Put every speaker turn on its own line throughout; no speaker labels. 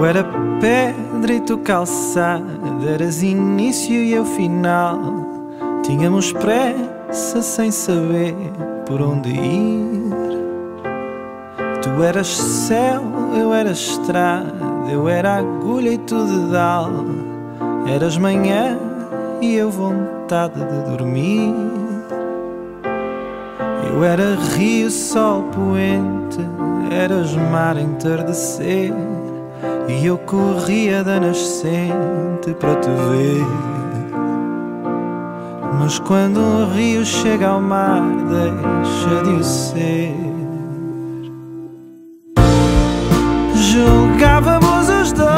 era pedra e tu calçada, eras início e eu final. Tínhamos pressa sem saber por onde ir. Tu eras céu, eu era estrada, eu era agulha e tu dedal. Eras manhã e eu vontade de dormir. Eu era rio, sol poente, eras mar entardecer, e eu corria da nascente para te ver. Mas quando um rio chega ao mar, deixa de o ser. Julgávamos os dois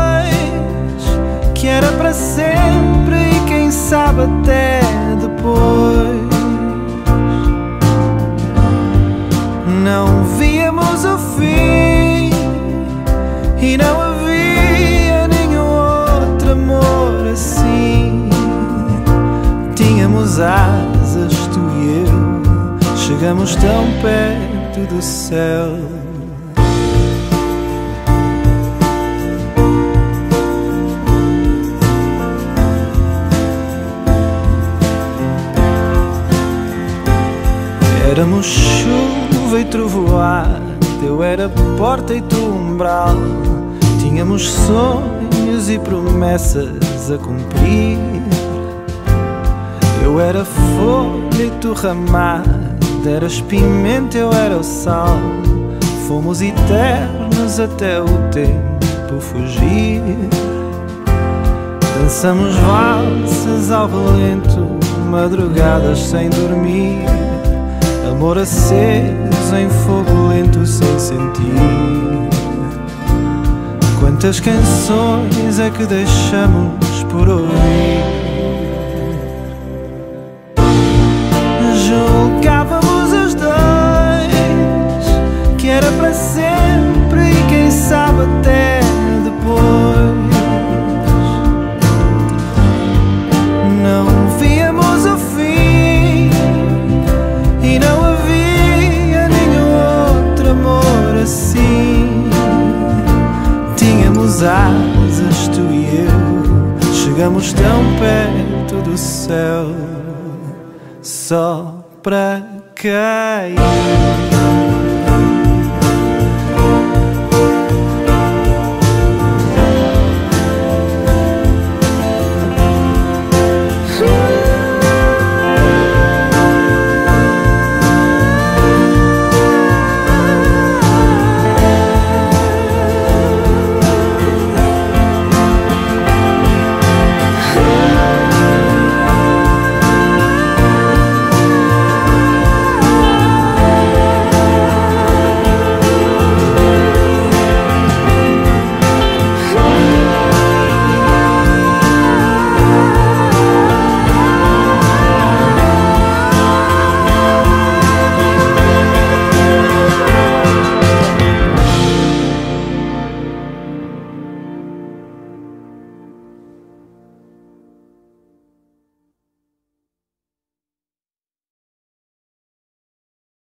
que era para sempre e quem sabe até depois. Não víamos o fim e não havia nenhum outro amor assim. Tínhamos asas, tu e eu, chegamos tão perto do céu. Éramos chuva e trovoada, eu era porta e tu umbral. Tínhamos sonhos e promessas a cumprir. Eu era folha e tu ramada, eras pimenta, eu era o sal. Fomos eternos até o tempo fugir. Dançamos valsas ao relento, madrugadas sem dormir. Amor aceso em fogo lento sem sentir. Quantas canções é que deixamos por ouvir? Julgávamos os dois que era para sempre e quem sabe até depois. Não víamos o fim e não havia nenhum outro amor assim. Tínhamos asas, tu e eu, chegamos tão perto do céu, só para cair.